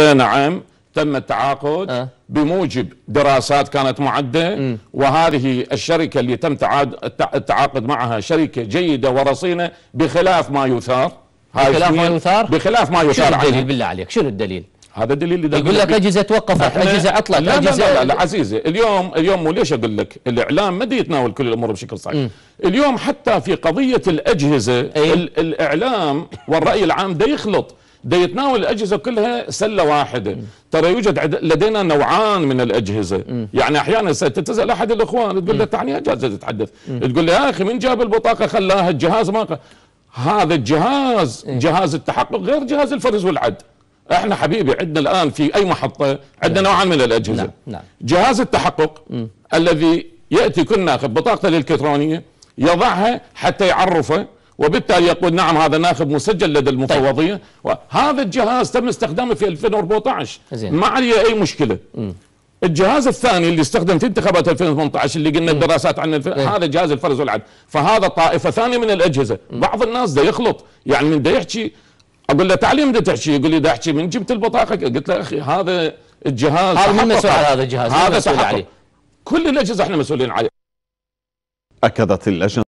بلى نعم تم التعاقد بموجب دراسات كانت معدة، وهذه الشركة اللي تم التعاقد معها شركة جيدة ورصينة بخلاف ما يثار. بخلاف ما يثار؟ بخلاف ما يثار. شنو الدليل بالله عليك؟ شنو الدليل؟ هذا الدليل اللي يقول لك اجهزه توقفت، اجهزه عطلت، لا اجهزه. لا عزيزي، اليوم وليش اقول لك الاعلام ما يتناول كل الامور بشكل صحيح. اليوم حتى في قضيه الاجهزه الاعلام والراي العام ده يخلط، ده يتناول الاجهزه كلها سله واحده. ترى يوجد لدينا نوعان من الاجهزه. يعني احيانا تسال احد الاخوان تقول له تعني اجهزه تتحدث، تقول له يا اخي من جاب البطاقه خلاها الجهاز ما هذا الجهاز جهاز التحقق غير جهاز الفرز والعد. احنا حبيبي عندنا الان في اي محطه عندنا نوعان من الاجهزه. نعم. جهاز التحقق الذي ياتي كل ناخذ بطاقته الالكترونيه يضعها حتى يعرفه، وبالتالي يقول نعم هذا ناخب مسجل لدى المفوضيه. هذا الجهاز تم استخدامه في 2014 ما عليه اي مشكله. الجهاز الثاني اللي استخدم في انتخابات 2018 اللي قلنا الدراسات عنه هذا جهاز الفرز والعد، فهذا طائفه ثانيه من الاجهزه. بعض الناس ده يخلط، يعني من ده يحكي اقول له تعالي من تحكي، يقول لي ده احكي من جبت البطاقه، قلت له اخي هذا الجهاز هذا من مسؤول على هذا الجهاز؟ هذا مسؤول عليه. كل الاجهزه احنا مسؤولين عليه. اكدت اللجنه